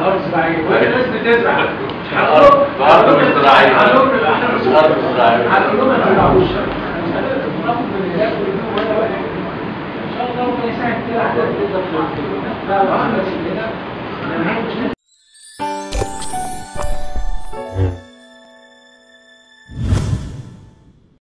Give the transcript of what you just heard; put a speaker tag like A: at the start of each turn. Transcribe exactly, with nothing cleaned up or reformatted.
A: ارض زراعيه والناس بتزرع
B: مش على الارض، الارض مش زراعيه،
A: هنقول له احنا مش
B: الارض مش زراعيه،
A: هنقول لهم ما تزرعوش ناخد من هناك ونجيب ولا واحد ان شاء الله ربنا يسهل كده. لا واحنا ماشيين هنا